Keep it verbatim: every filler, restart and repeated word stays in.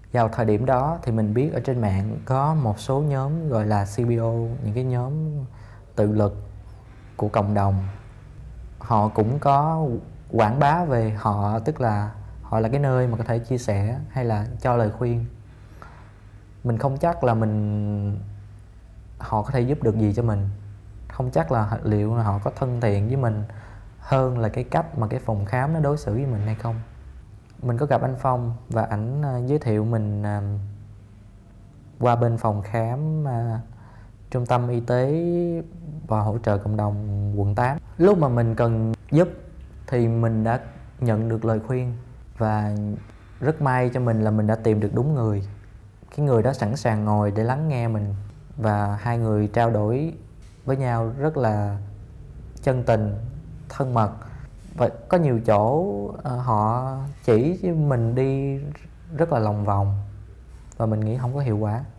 Vào thời điểm đó thì mình biết ở trên mạng có một số nhóm gọi là xê bê ô, những cái nhóm tự lực của cộng đồng. Họ cũng có quảng bá về họ, tức là họ là cái nơi mà có thể chia sẻ hay là cho lời khuyên. Mình không chắc là mình họ có thể giúp được gì cho mình, không chắc là liệu là họ có thân thiện với mình hơn là cái cách mà cái phòng khám nó đối xử với mình hay không. Mình có gặp anh Phong và ảnh uh, giới thiệu mình uh, qua bên phòng khám uh, trung tâm y tế và hỗ trợ cộng đồng quận tám. Lúc mà mình cần giúp thì mình đã nhận được lời khuyên, và rất may cho mình là mình đã tìm được đúng người. Cái người đó sẵn sàng ngồi để lắng nghe mình, và hai người trao đổi với nhau rất là chân tình, thân mật. Và có nhiều chỗ uh, họ chỉ cho mình đi rất là lòng vòng, và mình nghĩ không có hiệu quả.